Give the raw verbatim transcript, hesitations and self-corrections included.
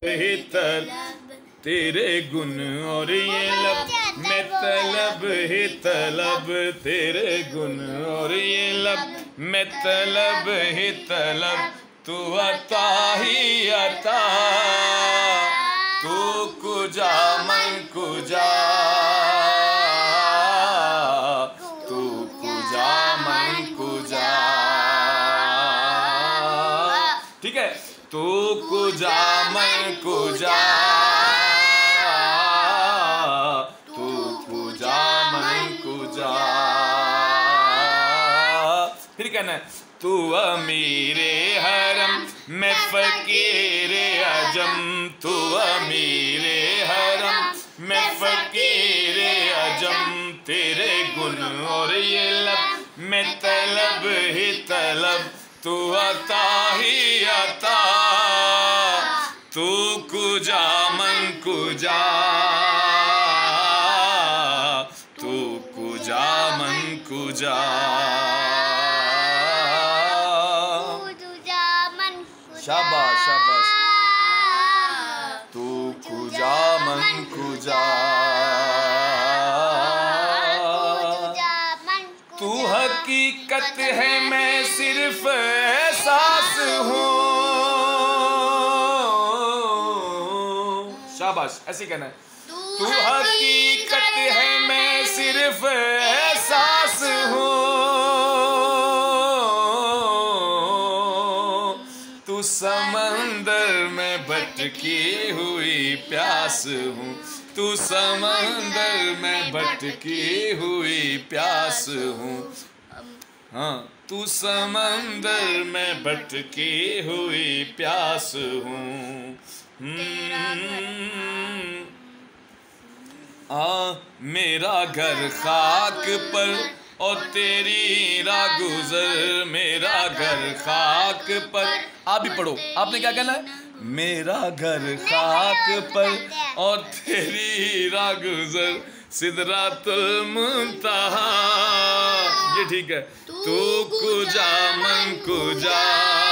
ही तलब तेरे गुण और ये लब मैं तलब ही तलब तेरे गुण और ये लब मैं तलब ही तलब तू अता ही अता तू कुजा मन कुजा तू कुजा मन कुजा। ठीक है, तू कुजा मन कुजा तू कुजा मन कुजा। फिर कहना है तू अमीरे हरम मैं फकीरे अजम तू अमीरे हरम मैं फकीरे अजम तेरे गुण और ये लब मैं तलब ही तलब तू अता ही अता तू कुजा मन कुजा तू कुजा मन कुजा। शाबाश शाबाश तू कुजा मन कुजा। तू हकीकत है मैं सिर्फ एहसास हूँ। शाबाश, ऐसे कहना है तू हकीकत है मैं सिर्फ एहसास हूँ। तू समंदर में भटकी हुई प्यास हूँ तू समंदर में भटकी हुई प्यास हूँ। हाँ, तू समंदर में भटकी हुई प्यास हूँ। आ मेरा घर खाक पर और तेरी राह गुजर मेरा घर खाक पर। आप भी पढ़ो, आपने क्या कहना है? मेरा घर खाक पर और तेरी राह गुजर सिदरातुल मुंतहा। ये ठीक है, तू कुजा मन कुजा